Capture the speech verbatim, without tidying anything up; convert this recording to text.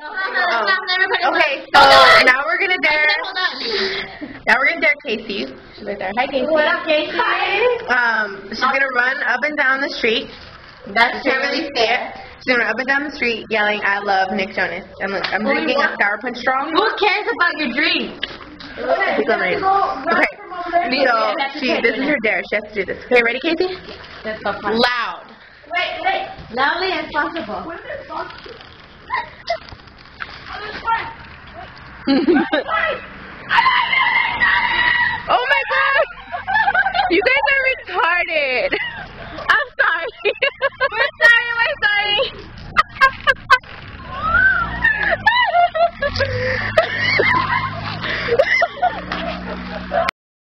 Oh. Okay, so now we're gonna dare. Now we're gonna dare Casey. She's right there. Hi, Casey. What up, Casey? Um, she's gonna run up and down the street. That's She can't really see it. She's gonna run up and down the street yelling, "I love Nick Jonas." I'm like, I'm drinking a sour punch straw. Who cares about your drink? Okay, okay. So she, this is her dare. She has to do this. Okay, ready, Casey? That's so fun. Loud. Wait, wait. Loudly as possible. Oh my god! You guys are retarded!